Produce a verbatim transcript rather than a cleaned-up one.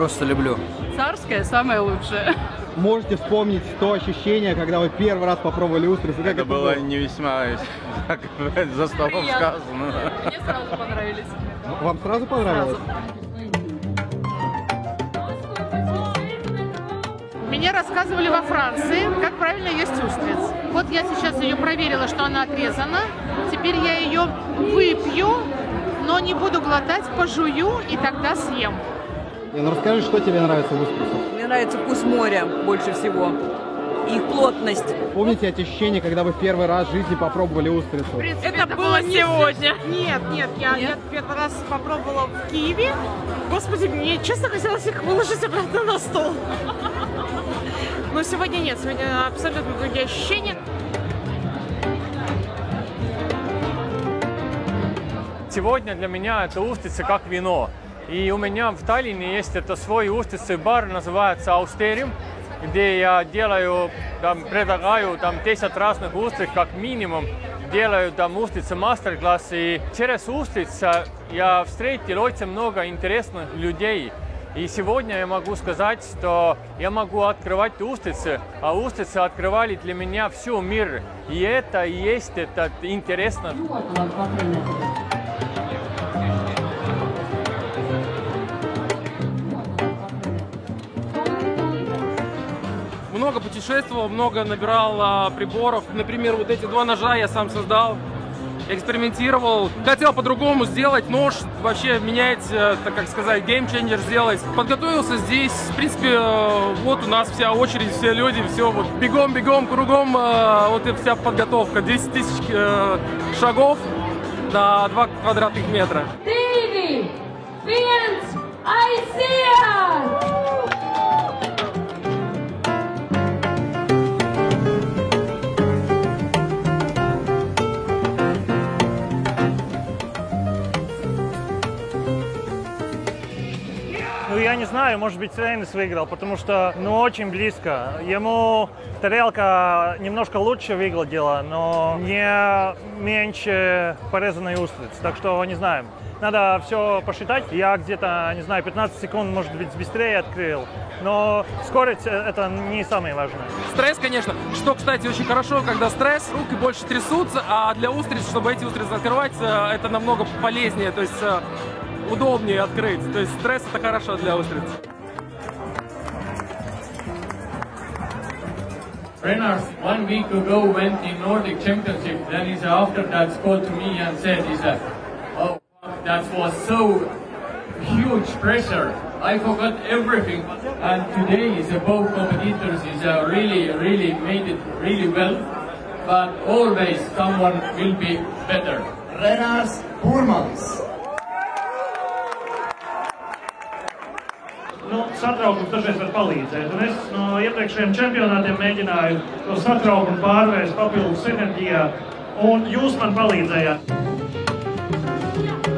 просто люблю. Царское самое лучшее. Можете вспомнить то ощущение, когда вы первый раз попробовали устрицы? Как это, это было, было не весьма, как за столом сказано. Мне сразу понравились. Вам сразу понравилось? Мне рассказывали во Франции, как правильно есть устриц. Вот я сейчас ее проверила, что она отрезана. Теперь я ее выпью, но не буду глотать, пожую и тогда съем. Ну расскажи, что тебе нравится в устрицах? Мне нравится вкус моря больше всего. Их плотность. Помните эти ощущения, когда вы в первый раз в жизни попробовали устрицу? В принципе, это, это было не сегодня. Нет, нет, я, нет? я первый раз попробовала в Киеве. Господи, мне честно хотелось их выложить обратно на стол. Но сегодня нет, сегодня абсолютно другие ощущения. Сегодня для меня это устрицы как вино. И у меня в Таллине есть это свой устрицы бар, называется Аустериум, где я делаю, там, предлагаю там десять разных устриц, как минимум, делаю там устрицы мастер-класс. И через устрицы я встретил очень много интересных людей. И сегодня я могу сказать, что я могу открывать устрицы, а устрицы открывали для меня всю мир. И это и есть это интересно. Много путешествовал, много набирал а, приборов. Например, вот эти два ножа я сам создал, экспериментировал. Хотел по-другому сделать нож, вообще менять, так как сказать, геймченджер сделать. Подготовился здесь, в принципе, вот у нас вся очередь, все люди, все вот бегом-бегом, кругом, вот и вся подготовка. десять тысяч э, шагов на два квадратных метра. Диви! Viens Asia! Ну, я не знаю, может быть, Рейнс выиграл, потому что, ну, очень близко. Ему тарелка немножко лучше выглядела, но не меньше порезанной устриц. Так что, не знаю, надо все посчитать. Я где-то, не знаю, пятнадцать секунд, может быть, быстрее открыл. Но скорость – это не самое важное. Стресс, конечно. Что, кстати, очень хорошо, когда стресс, руки больше трясутся, а для устриц, чтобы эти устрицы открывать, это намного полезнее. То есть удобнее открыть. То есть стресс это хорошо для устриц. Renars one week ago went in Nordic Championship. Then he after that called to me and said, "He said, oh, that was so huge pressure. I forgot everything." And today is both competitors is uh, really, really made it really well. But always someone will be better. Renars Burmans. Nu, satraukums dažreiz var palīdzēt, un es no iepriekšējiem čempionātiem mēģināju to satraukumu pārvērst papildus enerģijā, un jūs man palīdzējāt.